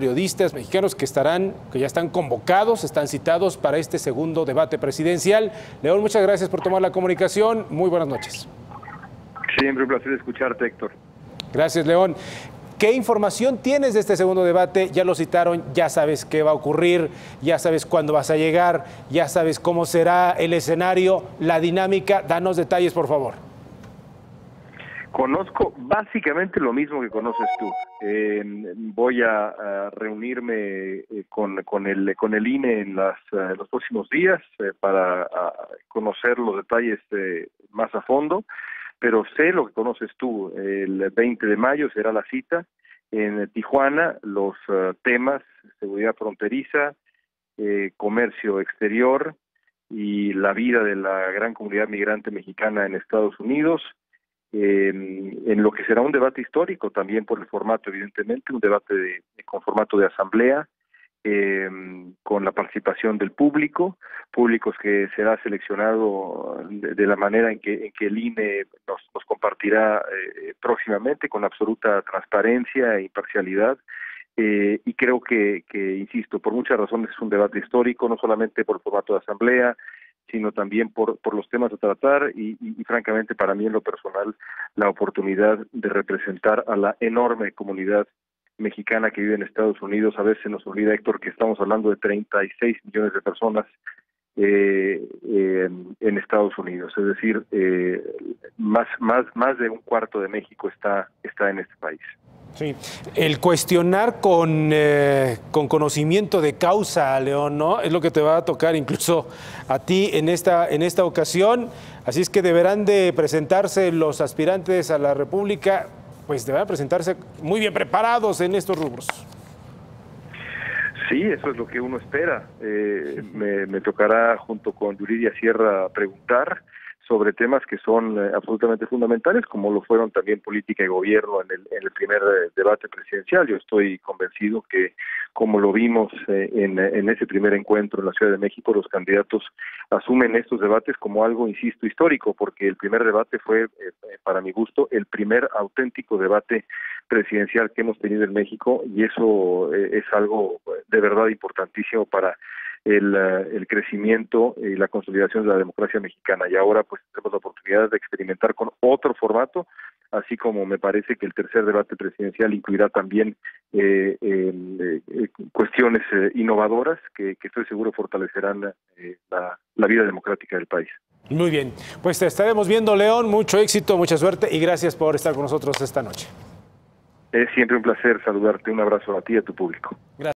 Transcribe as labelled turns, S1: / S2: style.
S1: periodistas mexicanos que ya están convocados, están citados para este segundo debate presidencial. León, muchas gracias por tomar la comunicación. Muy buenas noches.
S2: Siempre un placer escucharte, Héctor.
S1: Gracias, León. ¿Qué información tienes de este segundo debate? Ya lo citaron, ya sabes qué va a ocurrir, ya sabes cuándo vas a llegar, ya sabes cómo será el escenario, la dinámica. Danos detalles, por favor.
S2: Conozco básicamente lo mismo que conoces tú. Voy a reunirme con el INE en los próximos días para conocer los detalles más a fondo, pero sé lo que conoces tú. El 20 de mayo será la cita en Tijuana, los temas: seguridad fronteriza, comercio exterior y la vida de la gran comunidad migrante mexicana en Estados Unidos. En lo que será un debate histórico también por el formato, evidentemente, un debate con formato de asamblea, con la participación del públicos que será seleccionado de la manera en que el INE nos compartirá próximamente, con absoluta transparencia e imparcialidad. Y creo que, insisto, por muchas razones es un debate histórico, no solamente por el formato de asamblea, sino también por los temas a tratar y francamente para mí en lo personal la oportunidad de representar a la enorme comunidad mexicana que vive en Estados Unidos. A veces nos olvida, Héctor, que estamos hablando de 36 millones de personas en Estados Unidos, es decir, más de un cuarto de México está en este país.
S1: Sí, el cuestionar con conocimiento de causa, León, ¿no? Es lo que te va a tocar incluso a ti en esta ocasión. Así es que deberán de presentarse los aspirantes a la República, pues deberán presentarse muy bien preparados en estos rubros.
S2: Sí, eso es lo que uno espera. Me tocará junto con Yuridia Sierra preguntar sobre temas que son absolutamente fundamentales, como lo fueron también política y gobierno en el primer debate presidencial. Yo estoy convencido que, como lo vimos en ese primer encuentro en la Ciudad de México, los candidatos asumen estos debates como algo, insisto, histórico, porque el primer debate fue, para mi gusto, el primer auténtico debate presidencial que hemos tenido en México, y eso es algo de verdad importantísimo para el crecimiento y la consolidación de la democracia mexicana. Y ahora pues tenemos la oportunidad de experimentar con otro formato, así como me parece que el tercer debate presidencial incluirá también cuestiones innovadoras que estoy seguro fortalecerán la vida democrática del país.
S1: Muy bien, pues te estaremos viendo, León. Mucho éxito, mucha suerte y gracias por estar con nosotros esta noche.
S2: Es siempre un placer saludarte. Un abrazo a ti y a tu público.
S1: Gracias.